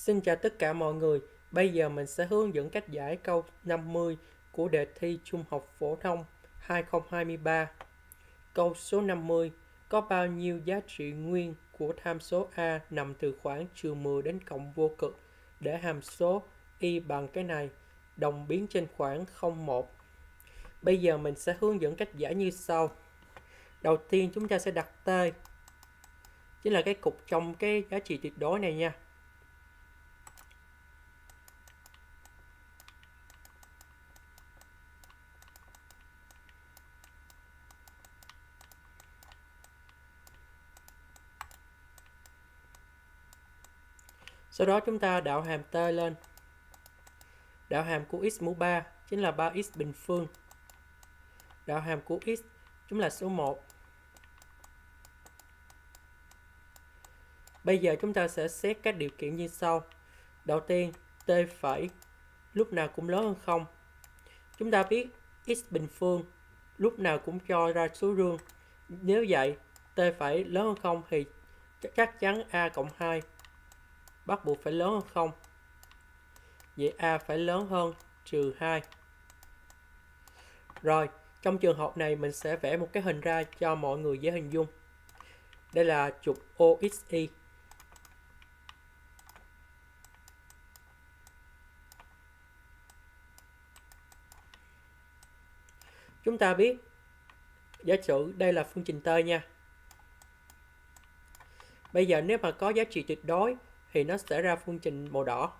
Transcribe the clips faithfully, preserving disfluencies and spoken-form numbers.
Xin chào tất cả mọi người. Bây giờ mình sẽ hướng dẫn cách giải câu năm mươi của đề thi Trung học phổ thông hai không hai ba. Câu số năm mươi. Có bao nhiêu giá trị nguyên của tham số A nằm từ khoảng trừ mười đến cộng vô cực để hàm số y bằng cái này, đồng biến trên khoảng không một. Bây giờ mình sẽ hướng dẫn cách giải như sau. Đầu tiên chúng ta sẽ đặt T, chính là cái cục trong cái giá trị tuyệt đối này nha. Sau đó chúng ta đạo hàm T lên. Đạo hàm của x mũ ba chính là ba x bình phương. Đạo hàm của x chúng là số một. Bây giờ chúng ta sẽ xét các điều kiện như sau. Đầu tiên, t phẩy lúc nào cũng lớn hơn không. Chúng ta biết x bình phương lúc nào cũng cho ra số dương. Nếu vậy, t phẩy lớn hơn không thì chắc chắn a cộng hai bắt buộc phải lớn hơn không. Vậy a phải lớn hơn trừ hai. Rồi, trong trường hợp này mình sẽ vẽ một cái hình ra cho mọi người dễ hình dung. Đây là trục o ích y. Chúng ta biết, giả sử đây là phương trình tơi nha. Bây giờ nếu mà có giá trị tuyệt đối thì nó sẽ ra phương trình màu đỏ.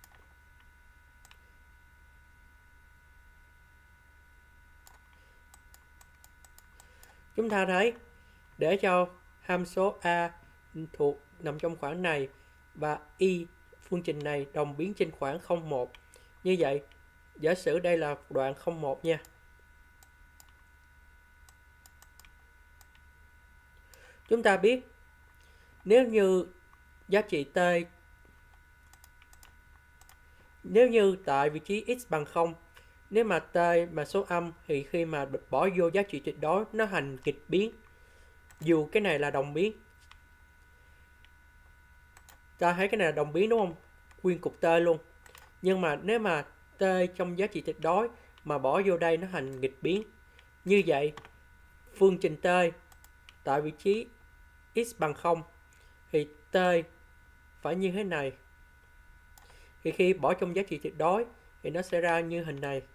Chúng ta thấy, để cho hàm số A thuộc nằm trong khoảng này và y phương trình này đồng biến trên khoảng không một. Như vậy, giả sử đây là đoạn không một nha. Chúng ta biết, nếu như giá trị t, nếu như tại vị trí x bằng không, nếu mà t mà số âm thì khi mà bỏ vô giá trị tuyệt đối nó thành nghịch biến. Dù cái này là đồng biến. Ta thấy cái này là đồng biến đúng không? Nguyên cục t luôn. Nhưng mà nếu mà t trong giá trị tuyệt đối mà bỏ vô đây nó thành nghịch biến. Như vậy, phương trình t tại vị trí x bằng không thì t phải như thế này. Thì khi bỏ trong giá trị tuyệt đối thì nó sẽ ra như hình này.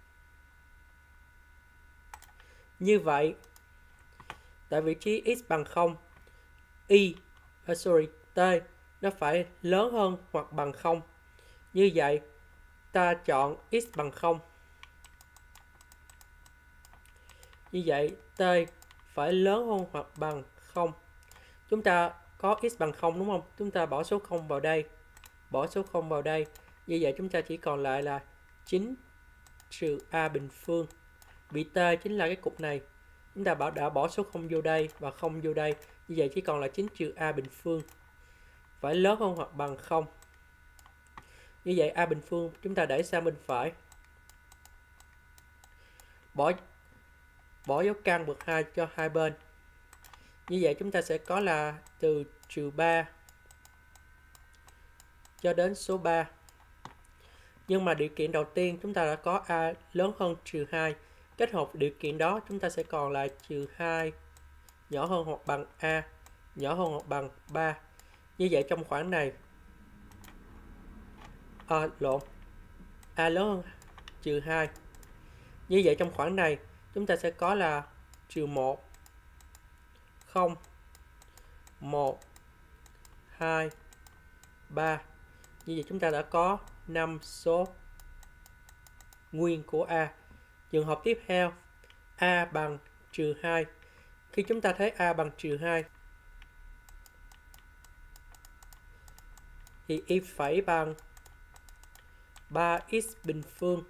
Như vậy, tại vị trí x bằng không, y, uh, sorry, t nó phải lớn hơn hoặc bằng không. Như vậy, ta chọn x bằng không. Như vậy, t phải lớn hơn hoặc bằng không. Chúng ta có x bằng không đúng không? Chúng ta bỏ số không vào đây. Bỏ số không vào đây. Như vậy chúng ta chỉ còn lại là chín trừ a bình phương. Vì t chính là cái cục này. Chúng ta đã bỏ số không vô đây và không vô đây. Như vậy chỉ còn là chín trừ a bình phương. Phải lớn hơn hoặc bằng không. Như vậy a bình phương chúng ta đẩy sang bên phải. Bỏ bỏ dấu căn bậc hai cho hai bên. Như vậy chúng ta sẽ có là từ trừ ba cho đến số ba. Nhưng mà điều kiện đầu tiên chúng ta đã có a lớn hơn trừ hai. Kết hợp điều kiện đó chúng ta sẽ còn lại trừ hai nhỏ hơn hoặc bằng a nhỏ hơn hoặc bằng ba. Như vậy trong khoảng này à, lộn a lớn hơn trừ hai. Như vậy trong khoảng này chúng ta sẽ có là trừ một, không, một, hai, ba. Như vậy chúng ta đã có năm số nguyên của A. Trường hợp tiếp theo, A bằng trừ hai. Khi chúng ta thấy A bằng trừ hai thì y phẩy bằng ba x bình phương.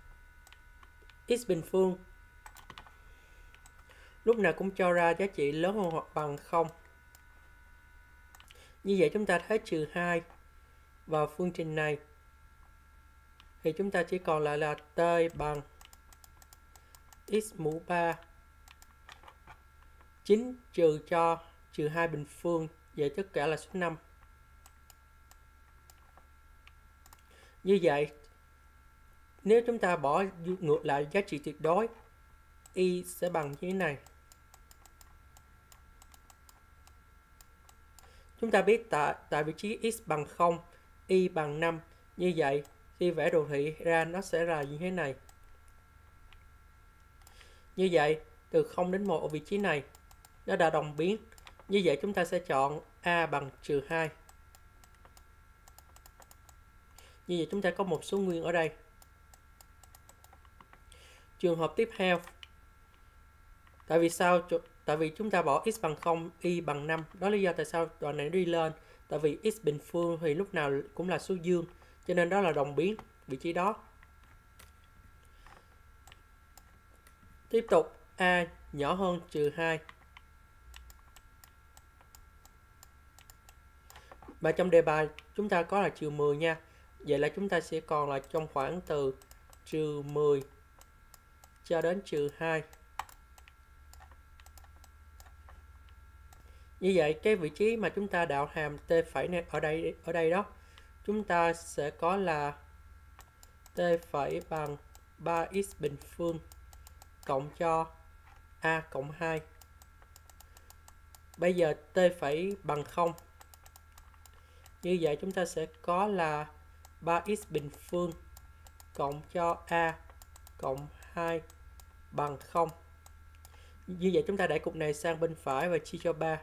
X bình phương lúc nào cũng cho ra giá trị lớn hơn hoặc bằng không. Như vậy chúng ta thấy trừ hai vào phương trình này thì chúng ta chỉ còn lại là t bằng x mũ ba chín trừ cho trừ hai bình phương, vậy tất cả là số năm. Như vậy, nếu chúng ta bỏ ngược lại giá trị tuyệt đối, y sẽ bằng như thế này. Chúng ta biết tại, tại vị trí x bằng không, y bằng năm. Như vậy, khi vẽ đồ thị ra nó sẽ là như thế này. Như vậy, từ không đến một ở vị trí này, nó đã đồng biến. Như vậy chúng ta sẽ chọn a bằng trừ hai. Như vậy chúng ta có một số nguyên ở đây. Trường hợp tiếp theo, tại vì sao? Tại vì chúng ta bỏ x bằng không, y bằng năm. Đó là lý do tại sao đoạn này đi lên. Tại vì x bình phương thì lúc nào cũng là số dương, cho nên đó là đồng biến vị trí đó. Tiếp tục, a nhỏ hơn trừ hai. Và trong đề bài chúng ta có là trừ mười nha. Vậy là chúng ta sẽ còn là trong khoảng từ trừ mười cho đến trừ hai. Như vậy cái vị trí mà chúng ta đạo hàm t phẩy này ở đây ở đây đó, chúng ta sẽ có là t phẩy bằng ba x bình phương cộng cho a cộng hai. Bây giờ t phẩy bằng không. Như vậy chúng ta sẽ có là ba x bình phương cộng cho a cộng hai bằng không. Như vậy chúng ta đẩy cục này sang bên phải và chia cho ba.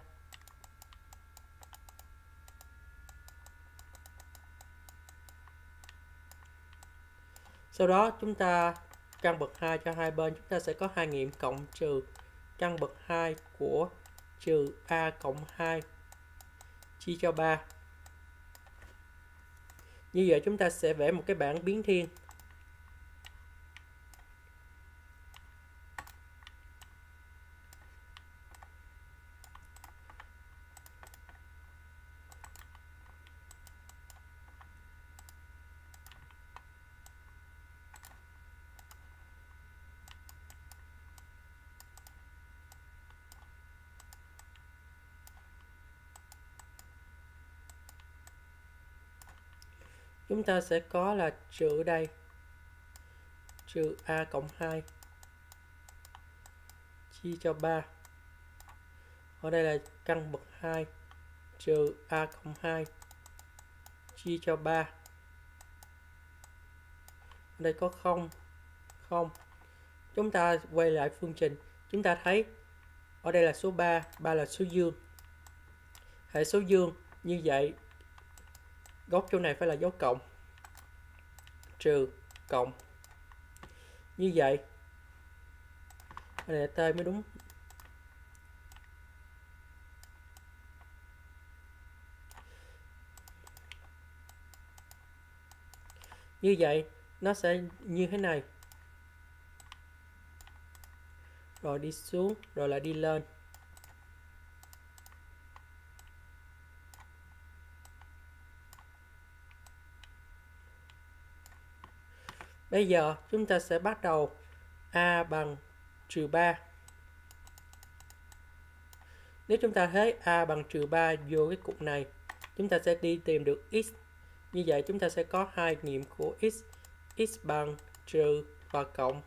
Sau đó chúng ta căn bậc hai cho hai bên, chúng ta sẽ có hai nghiệm cộng trừ căn bậc hai của trừ a cộng hai chia cho ba. Như vậy chúng ta sẽ vẽ một cái bảng biến thiên. Chúng ta sẽ có là trừ ở đây trừ a cộng hai chia cho ba. Ở đây là căn bậc hai trừ a cộng hai chia cho ba. Ở đây có không, không. Chúng ta quay lại phương trình, chúng ta thấy ở đây là số ba, ba là số dương. Hệ số dương, như vậy góc chỗ này phải là dấu cộng, trừ, cộng. Như vậy đây là t mới đúng. Như vậy nó sẽ như thế này, rồi đi xuống, rồi lại đi lên. Bây giờ chúng ta sẽ bắt đầu a bằng trừ ba. Nếu chúng ta thấy a bằng trừ ba vô cái cục này, chúng ta sẽ đi tìm được x. Như vậy chúng ta sẽ có hai nghiệm của x, x bằng trừ và cộng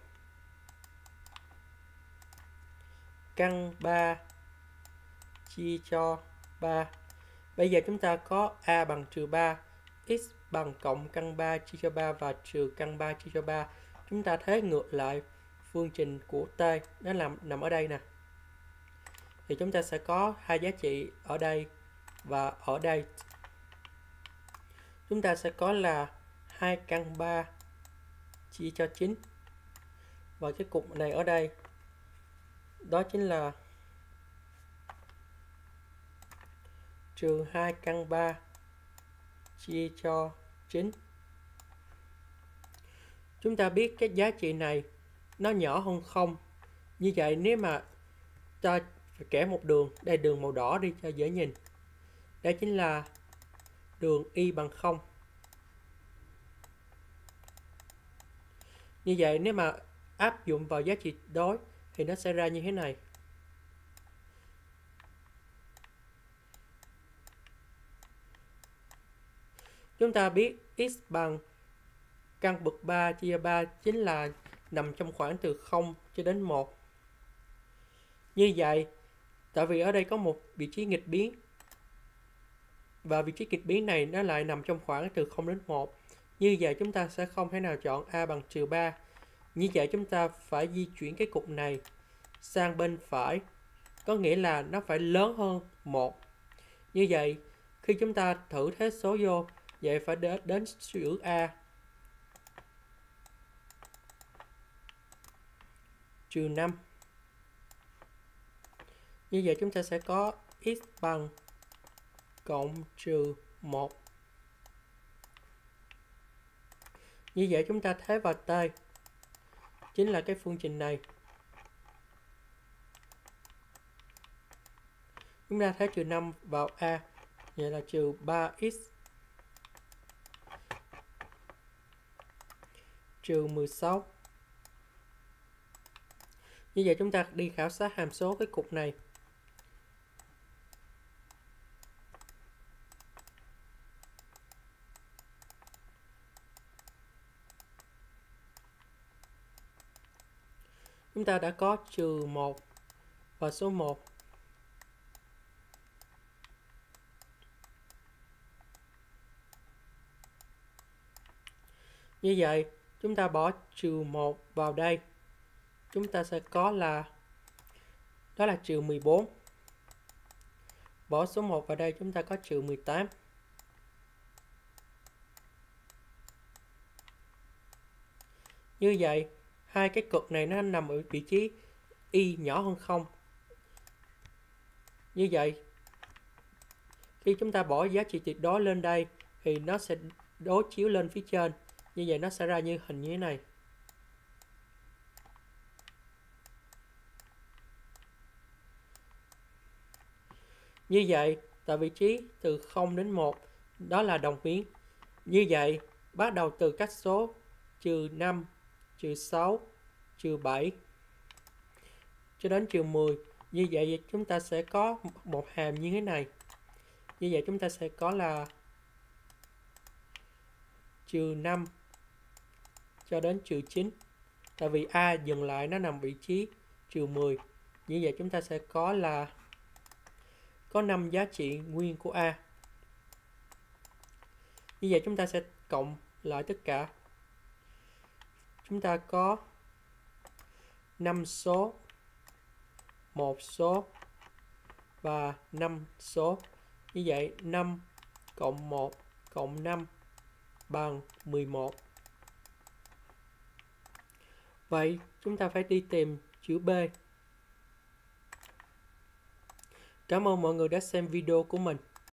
căn ba chia cho ba. Bây giờ chúng ta có a bằng trừ ba, x bằng cộng căn ba chia cho ba và trừ căn ba chia cho ba. Chúng ta thế ngược lại phương trình của t, nó nằm nằm ở đây nè. Thì chúng ta sẽ có hai giá trị ở đây và ở đây. Chúng ta sẽ có là hai căn ba chia cho chín. Và cái cục này ở đây, đó chính là trừ hai căn ba chia cho chín. Chúng ta biết cái giá trị này nó nhỏ hơn không. Như vậy nếu mà ta kẻ một đường, đây đường màu đỏ đi cho dễ nhìn. Đây chính là đường y bằng không. Như vậy nếu mà áp dụng vào giá trị đối thì nó sẽ ra như thế này. Chúng ta biết x bằng căn bậc ba chia ba chính là nằm trong khoảng từ không cho đến một. Như vậy, tại vì ở đây có một vị trí nghịch biến, và vị trí nghịch biến này nó lại nằm trong khoảng từ không đến một. Như vậy chúng ta sẽ không thể nào chọn A bằng trừ ba. Như vậy chúng ta phải di chuyển cái cục này sang bên phải, có nghĩa là nó phải lớn hơn một. Như vậy, khi chúng ta thử thế số vô, vậy phải đến, đến chữ A trừ năm. Như vậy chúng ta sẽ có x bằng cộng trừ một. Như vậy chúng ta thế vào T chính là cái phương trình này. Chúng ta thế trừ năm vào A, vậy là trừ ba x trừ mười sáu. Như vậy chúng ta đi khảo sát hàm số cái cục này. Chúng ta đã có trừ một và số một. Như vậy, chúng ta bỏ trừ một vào đây. Chúng ta sẽ có là, đó là trừ mười bốn. Bỏ số một vào đây, chúng ta có trừ mười tám. Như vậy, hai cái cực này nó nằm ở vị trí y nhỏ hơn không. Như vậy, khi chúng ta bỏ giá trị tuyệt đối lên đây, thì nó sẽ đối chiếu lên phía trên. Như vậy nó sẽ ra như hình như thế này. Như vậy, tại vị trí từ không đến một, đó là đồng biến. Như vậy, bắt đầu từ các số trừ năm, trừ sáu, trừ bảy, cho đến trừ mười. Như vậy, chúng ta sẽ có một hàm như thế này. Như vậy, chúng ta sẽ có là trừ năm cho đến trừ chín. Tại vì A dừng lại nó nằm vị trí trừ mười. Như vậy, chúng ta sẽ có là có năm giá trị nguyên của A. Như vậy chúng ta sẽ cộng lại tất cả. Chúng ta có năm số, một số và năm số. Như vậy năm cộng một cộng năm bằng mười một. Vậy chúng ta phải đi tìm chữ B. Cảm ơn mọi người đã xem video của mình.